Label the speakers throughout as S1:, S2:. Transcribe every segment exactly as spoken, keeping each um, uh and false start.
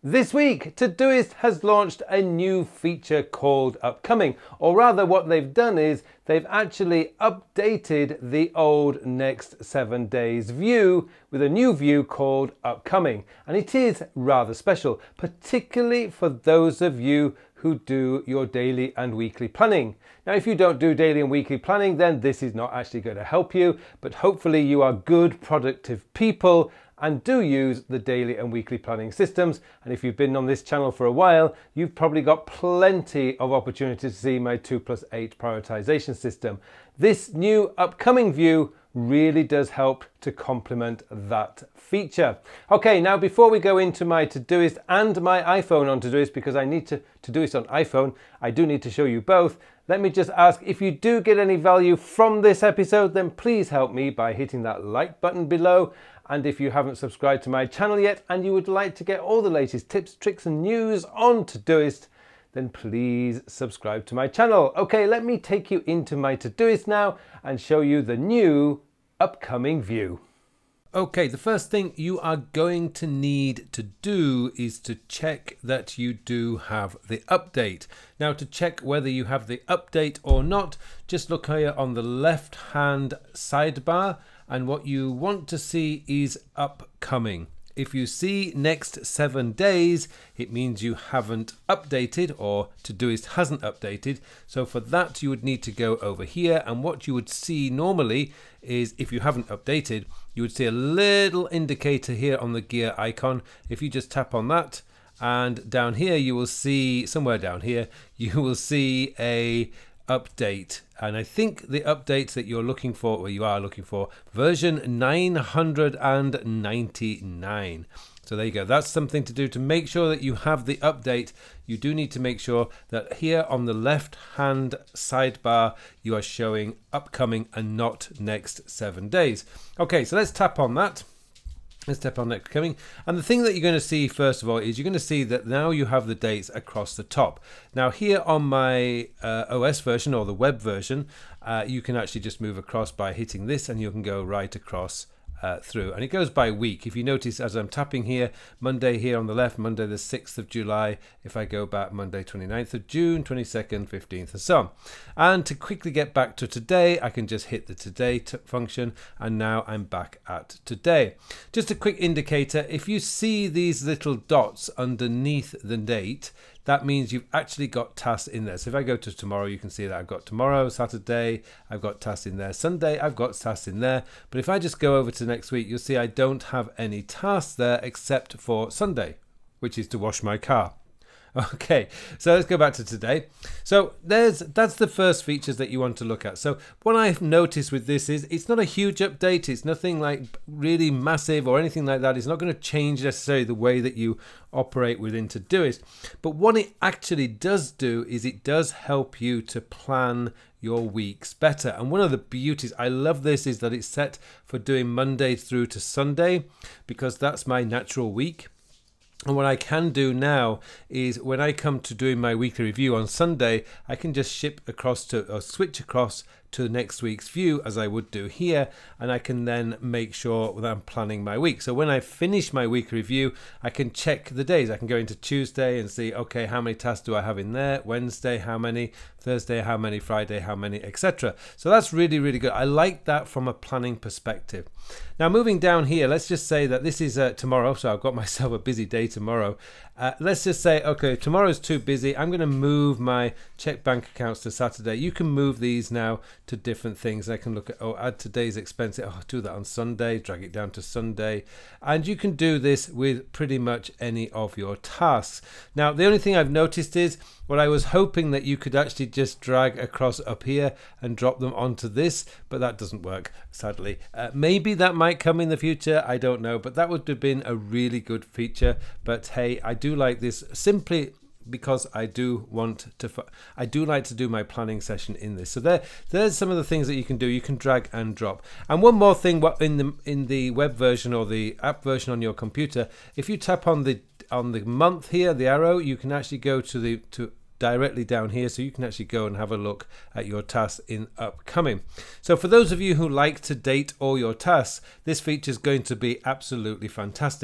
S1: This week, Todoist has launched a new feature called Upcoming, or rather what they've done is they've actually updated the old next seven days view with a new view called Upcoming. And it is rather special, particularly for those of you who do your daily and weekly planning. Now, if you don't do daily and weekly planning, then this is not actually going to help you, but hopefully you are good, productive people and do use the daily and weekly planning systems. And if you've been on this channel for a while, you've probably got plenty of opportunity to see my two plus eight prioritization system. This new Upcoming view really does help to complement that feature. Okay, now before we go into my Todoist and my iPhone on Todoist, because I need to Todoist on iPhone, I do need to show you both. Let me just ask, if you do get any value from this episode, then please help me by hitting that like button below. And if you haven't subscribed to my channel yet and you would like to get all the latest tips, tricks and news on Todoist, then please subscribe to my channel. Okay, let me take you into my Todoist now and show you the new Upcoming view. Okay, the first thing you are going to need to do is to check that you do have the update. Now, to check whether you have the update or not, just look here on the left hand sidebar, and what you want to see is Upcoming. If you see next seven days, it means you haven't updated, or Todoist hasn't updated. So for that, you would need to go over here, and what you would see normally is, if you haven't updated, you would see a little indicator here on the gear icon. If you just tap on that, and down here you will see, somewhere down here, you will see a update. And I think the updates that you're looking for, or you are looking for, version nine hundred ninety-nine. So there you go. That's something to do to make sure that you have the update. You do need to make sure that here on the left hand sidebar, you are showing Upcoming and not next seven days. Okay, so let's tap on that. Let's tap on next coming. And the thing that you're going to see first of all is you're going to see that now you have the dates across the top. Now here on my uh, O S version, or the web version, uh, you can actually just move across by hitting this, and you can go right across Uh, through, and it goes by week. If you notice, as I'm tapping here, Monday here on the left, Monday the sixth of July, if I go back, Monday twenty-ninth of June, twenty-second, fifteenth, and so on. And to quickly get back to today, I can just hit the today t function, and now I'm back at today. Just a quick indicator, if you see these little dots underneath the date, that means you've actually got tasks in there. So if I go to tomorrow, you can see that I've got tomorrow, Saturday, I've got tasks in there. Sunday, I've got tasks in there. But if I just go over to next week, you'll see I don't have any tasks there except for Sunday, which is to wash my car. Okay, so let's go back to today. So there's that's the first features that you want to look at. So what I've noticed with this is it's not a huge update. It's nothing like really massive or anything like that. It's not going to change necessarily the way that you operate within Todoist. But what it actually does do is it does help you to plan your weeks better. And one of the beauties, I love this, is that it's set for doing Monday through to Sunday, because that's my natural week. And what I can do now is when I come to doing my weekly review on Sunday, I can just ship across to, or switch across to next week's view, as I would do here, and I can then make sure that I'm planning my week. So when I finish my weekly review, I can check the days. I can go into Tuesday and see, okay, how many tasks do I have in there? Wednesday, how many? Thursday, how many? Friday, how many? Etc. So that's really, really good. I like that from a planning perspective. Now moving down here, let's just say that this is uh, tomorrow. So I've got myself a busy day tomorrow. Uh, let's just say, okay, tomorrow's too busy. I'm going to move my check bank accounts to Saturday. You can move these now to different things. I can look at, oh, add today's expense. Oh, do that on Sunday, drag it down to Sunday. And you can do this with pretty much any of your tasks. Now, the only thing I've noticed is what I was hoping that you could actually just drag across up here and drop them onto this, but that doesn't work, sadly. Uh, maybe that might come in the future, I don't know, but that would have been a really good feature. But hey, I do like this simply because I do want to, I do like to do my planning session in this. So there, there's some of the things that you can do. You can drag and drop. And one more thing, what in the in the web version or the app version on your computer, if you tap on the on the month here, the arrow, you can actually go to the to directly down here, so you can actually go and have a look at your tasks in Upcoming. So for those of you who like to date all your tasks, this feature is going to be absolutely fantastic.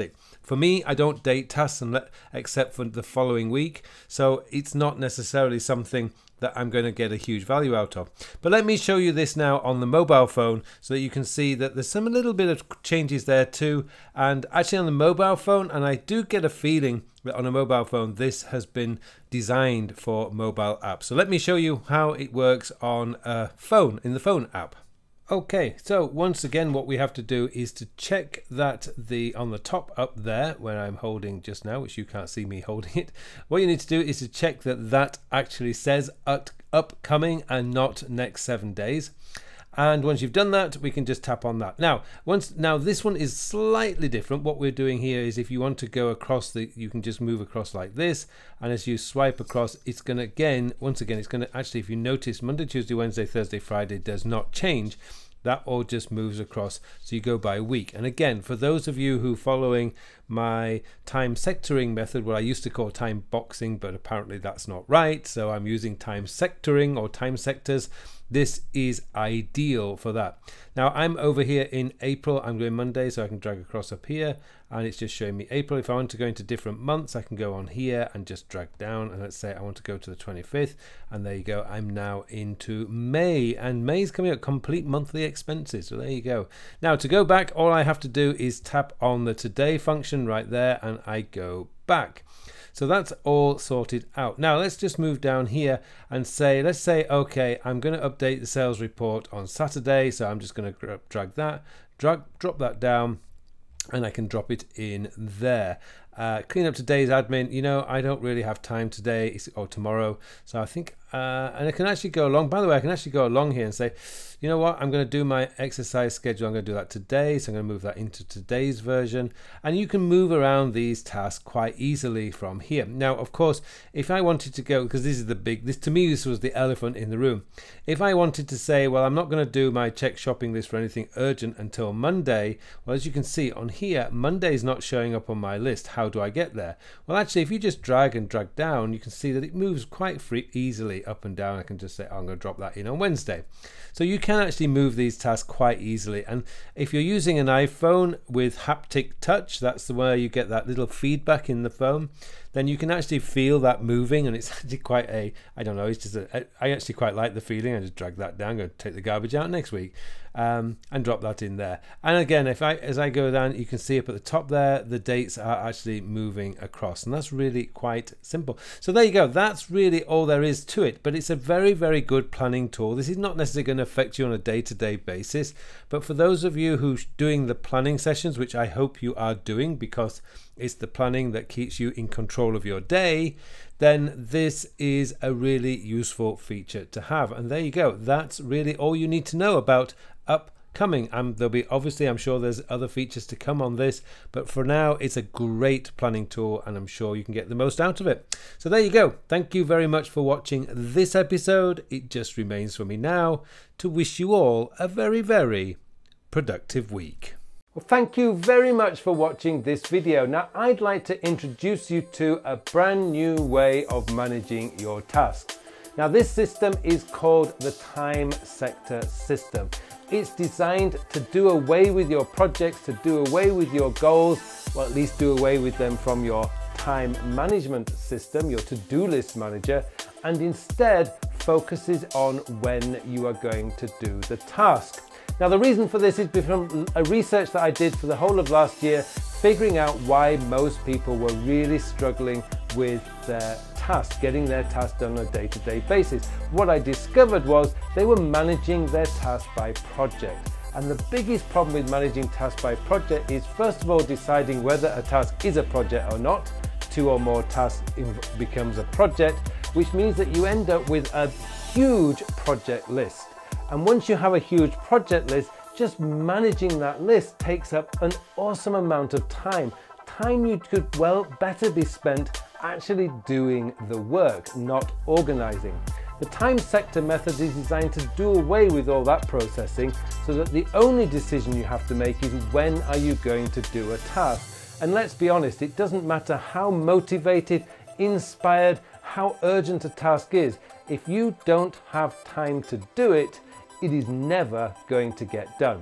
S1: For me, I don't date tasks except for the following week, so it's not necessarily something that I'm going to get a huge value out of. But let me show you this now on the mobile phone so that you can see that there's some a little bit of changes there too. And actually on the mobile phone, and I do get a feeling that on a mobile phone this has been designed for mobile apps. So let me show you how it works on a phone, in the phone app. Okay, so once again what we have to do is to check that the on the top up there where I'm holding just now, which you can't see me holding it, what you need to do is to check that that actually says up, upcoming and not next seven days. And once you've done that, we can just tap on that. Now, once now this one is slightly different. What we're doing here is if you want to go across the, you can just move across like this. And as you swipe across, it's going to again, once again, it's going to actually, if you notice, Monday, Tuesday, Wednesday, Thursday, Friday does not change. That all just moves across, so you go by week. And again, for those of you who are following my time sectoring method, what I used to call time boxing, but apparently that's not right, so I'm using time sectoring or time sectors. This is ideal for that. Now I'm over here in April, I'm doing Monday, so I can drag across up here and it's just showing me April. If I want to go into different months, I can go on here and just drag down, and let's say I want to go to the twenty-fifth, and there you go, I'm now into May, and May's coming up, complete monthly expenses. So there you go. Now to go back, all I have to do is tap on the today function right there and I go back. So that's all sorted out. Now let's just move down here and say, let's say, okay, I'm going to update the sales report on Saturday. So I'm just going to drag that, drag, drop that down, and I can drop it in there. Uh, clean up today's admin. You know, I don't really have time today or tomorrow. So I think, uh, and I can actually go along, by the way, I can actually go along here and say, you know what, I'm going to do my exercise schedule. I'm going to do that today. So I'm going to move that into today's version. And you can move around these tasks quite easily from here. Now, of course, if I wanted to go, because this is the big, this to me, this was the elephant in the room. If I wanted to say, well, I'm not going to do my check shopping list for anything urgent until Monday. Well, as you can see on here, Monday is not showing up on my list. How do I get there? Well, actually, if you just drag and drag down, you can see that it moves quite free, easily up and down. I can just say, oh, I'm going to drop that in on Wednesday. So you can actually move these tasks quite easily. And if you're using an iPhone with haptic touch, that's the way you get that little feedback in the phone, then you can actually feel that moving, and it's actually quite a, I don't know, it's just a, I actually quite like the feeling. I just drag that down, go take the garbage out next week, um, and drop that in there. And again, if I, as I go down, you can see up at the top there, the dates are actually moving across, and that's really quite simple. So there you go. That's really all there is to it, but it's a very, very good planning tool. This is not necessarily going to affect you on a day-to-day basis, but for those of you who are doing the planning sessions, which I hope you are doing, because it's the planning that keeps you in control of your day, then this is a really useful feature to have. And there you go. That's really all you need to know about upcoming. Um, there'll be, obviously, I'm sure there's other features to come on this, but for now, it's a great planning tool, and I'm sure you can get the most out of it. So there you go. Thank you very much for watching this episode. It just remains for me now to wish you all a very, very productive week. Well, thank you very much for watching this video. Now, I'd like to introduce you to a brand new way of managing your tasks. Now, this system is called the time sector system. It's designed to do away with your projects, to do away with your goals, or at least do away with them from your time management system, your to-do list manager, and instead focuses on when you are going to do the task. Now, the reason for this is from a research that I did for the whole of last year, figuring out why most people were really struggling with their tasks, getting their tasks done on a day-to-day basis. What I discovered was they were managing their tasks by project. And the biggest problem with managing tasks by project is, first of all, deciding whether a task is a project or not. Two or more tasks becomes a project, which means that you end up with a huge project list. And once you have a huge project list, just managing that list takes up an awesome amount of time. Time you could well better be spent actually doing the work, not organizing. The time sector method is designed to do away with all that processing, so that the only decision you have to make is when are you going to do a task. And let's be honest, it doesn't matter how motivated, inspired, how urgent a task is. If you don't have time to do it, it is never going to get done.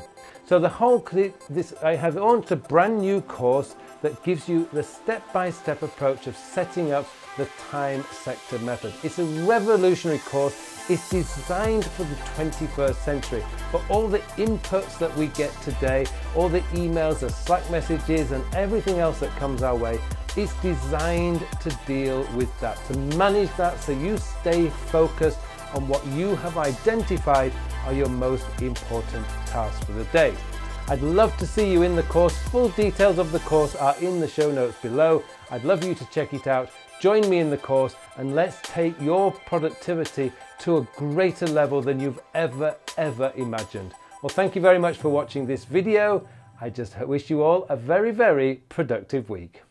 S1: So the whole, this, I have launched a brand new course that gives you the step-by-step approach of setting up the time sector method. It's a revolutionary course. It's designed for the twenty-first century. For all the inputs that we get today, all the emails, the Slack messages, and everything else that comes our way, it's designed to deal with that, to manage that so you stay focused on what you have identified are your most important tasks for the day. I'd love to see you in the course. Full details of the course are in the show notes below. I'd love you to check it out. Join me in the course and let's take your productivity to a greater level than you've ever, ever imagined. Well, thank you very much for watching this video. I just wish you all a very, very productive week.